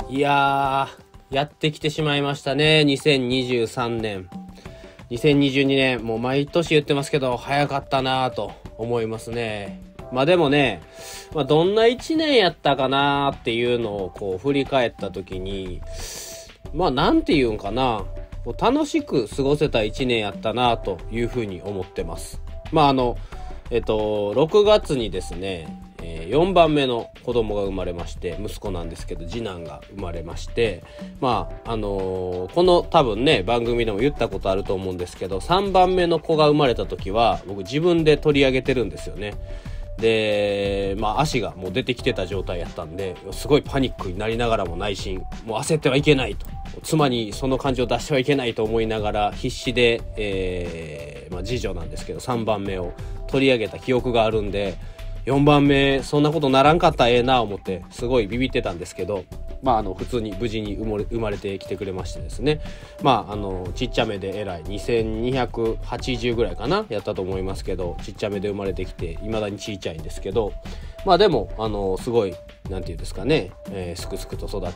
いややってきてしまいましたね。2023年。2022年、もう毎年言ってますけど、早かったなぁと思いますね。でもね、どんな1年やったかなっていうのをこう振り返った時に、なんて言うんかな、楽しく過ごせた1年やったなというふうに思ってます。6月にですね、4番目の子供が生まれまして、息子なんですけど次男が生まれまして、この多分ね番組でも言ったことあると思うんですけど、3番目の子が生まれた時は僕自分で取り上げてるんですよね。で足がもう出てきてた状態やったんで、すごいパニックになりながらも内心もう焦ってはいけないと、妻にその感情を出してはいけないと思いながら必死で、次女なんですけど3番目を取り上げた記憶があるんで、4番目そんなことならんかったらええな思ってすごいビビってたんですけど、普通に無事に生まれてきてくれましてですね、ちっちゃめで偉い2280ぐらいかなやったと思いますけど、ちっちゃめで生まれてきて未だにちっちゃいんですけど、でもすごいなんていうんですかね、すくすくと育って、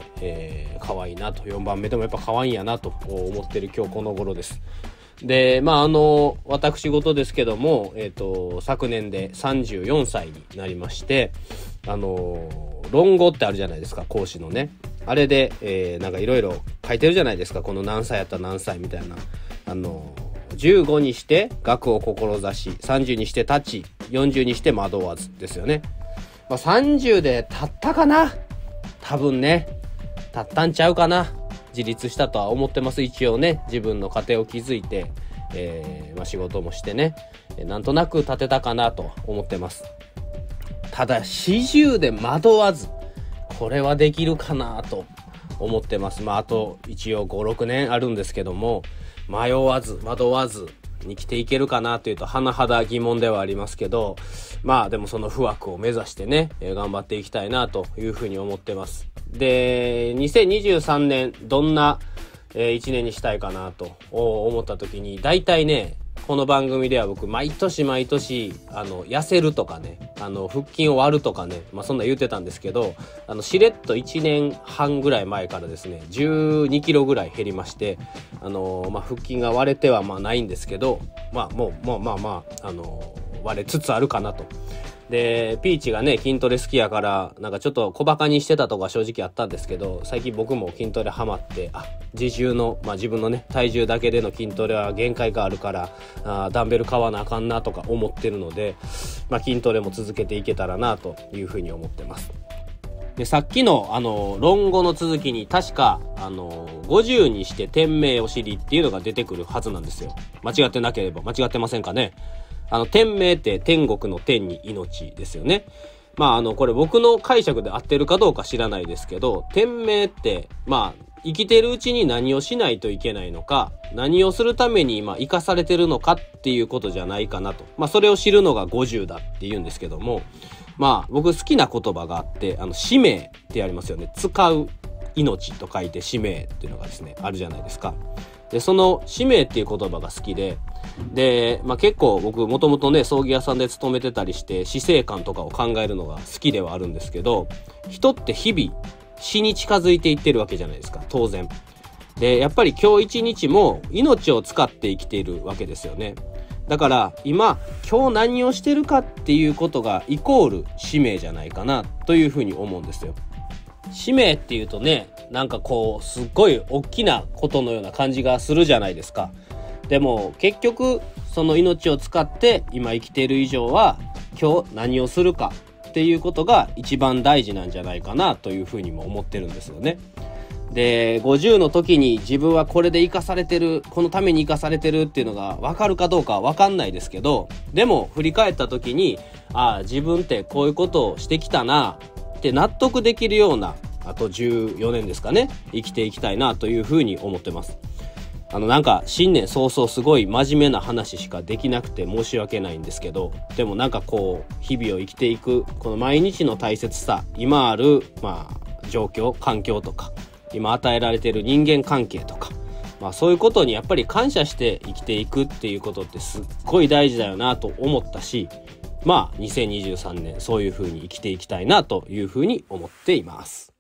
可愛いなと、4番目でもやっぱ可愛いんやなと思ってる今日この頃です。で私事ですけども、昨年で34歳になりまして、論語ってあるじゃないですか、講師のね、あれで、なんかいろいろ書いてるじゃないですか、この何歳やったら何歳みたいな、15にして学を志し、30にして立ち、40にして惑わずですよね。30で立ったかな、多分ね立ったんちゃうかな。自立したとは思ってます。一応ね、自分の家庭を築いて、仕事もしてね、なんとなく立てたかなと思ってます。ただ40で惑わず、これはできるかなと思ってます。あと一応 5,6 年あるんですけども、迷わず惑わずに生きていけるかなというと甚だ疑問ではありますけど、でもその不惑を目指してね、頑張っていきたいなというふうに思ってます。で2023年どんな、1年にしたいかなと思った時に、大体ねこの番組では僕毎年痩せるとかね、腹筋を割るとかね、そんな言ってたんですけど、しれっと1年半ぐらい前からですね12キロぐらい減りまして、腹筋が割れてはないんですけど、割れつつあるかなと。でピーチがね筋トレ好きやから、なんかちょっと小バカにしてたとこは正直あったんですけど、最近僕も筋トレハマって、自重の、自分のね体重だけでの筋トレは限界があるから、ダンベル買わなあかんなとか思ってるので、筋トレも続けていけたらなというふうに思ってます。でさっきの論語の続きに確か50にして天命お尻っていうのが出てくるはずなんですよ。間違ってなければ。間違ってませんかね。天命って天国の天に命ですよね。これ僕の解釈で合ってるかどうか知らないですけど、天命って生きてるうちに何をしないといけないのか、何をするために生かされてるのかっていうことじゃないかなと。それを知るのが50だって言うんですけども、僕好きな言葉があって、使命ってありますよね。使う命と書いて使命っていうのがですねあるじゃないですか。でその使命っていう言葉が好きで、結構僕もともとね葬儀屋さんで勤めてたりして、死生観とかを考えるのが好きではあるんですけど、人って日々死に近づいていってるわけじゃないですか、当然。でやっぱり今日一日も命を使って生きているわけですよね。だから今日何をしてるかっていうことがイコール使命じゃないかなというふうに思うんですよ。使命っていうとね、なんかこうすっごい大きなことのような感じがするじゃないですか。でも結局その命を使って今生きている以上は、今日何をするかっていうことが一番大事なんじゃないかなというふうにも思ってるんですよね。で50の時に自分はこれで生かされてる、このために生かされてるっていうのが分かるかどうかは分かんないですけど、でも振り返った時に自分ってこういうことをしてきたなって納得できるような、あと14年ですかね、生きていきたいなというふうに思ってます。なんか新年早々すごい真面目な話しかできなくて申し訳ないんですけど、でもなんかこう日々を生きていくこの毎日の大切さ、今ある状況環境とか、今与えられている人間関係とか、そういうことにやっぱり感謝して生きていくっていうことってすっごい大事だよなと思ったし、2023年そういう風に生きていきたいなという風に思っています。